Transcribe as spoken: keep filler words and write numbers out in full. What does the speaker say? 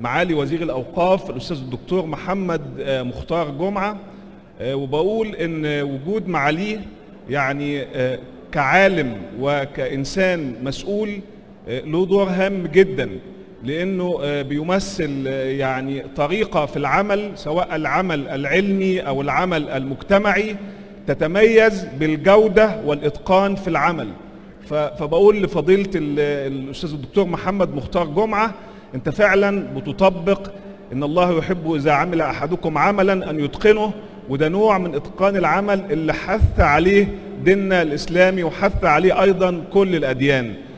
معالي وزير الأوقاف الأستاذ الدكتور محمد مختار جمعة، وبقول إن وجود معاليه يعني كعالم وكإنسان مسؤول له دور هام جدا، لأنه بيمثل يعني طريقة في العمل، سواء العمل العلمي أو العمل المجتمعي، تتميز بالجودة والإتقان في العمل. فبقول لفضيلة الأستاذ الدكتور محمد مختار جمعة، أنت فعلا بتطبق إن الله يحب إذا عمل أحدكم عملا أن يتقنه، وده نوع من إتقان العمل اللي حث عليه ديننا الإسلامي وحث عليه أيضا كل الأديان.